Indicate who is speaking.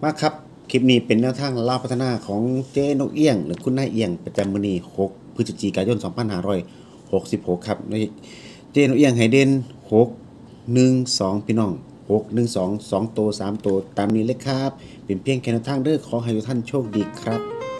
Speaker 1: มาครับคลิปนี้เป็นแนวทางเล่าพัฒนาของเจ๊นกเอี้ยงหรือคุณนายเอี้ยงประจำมื้อนี้6พฤศจิกายน2566ครับในเจ๊นกเอี้ยงให้เด่น6 1 2พี่น้อง6 1 2 2ตัว3ตัวตามนี้เลยครับเป็นเพียงแค่แนวทางเด้อขอให้ทุกท่านโชคดีครับ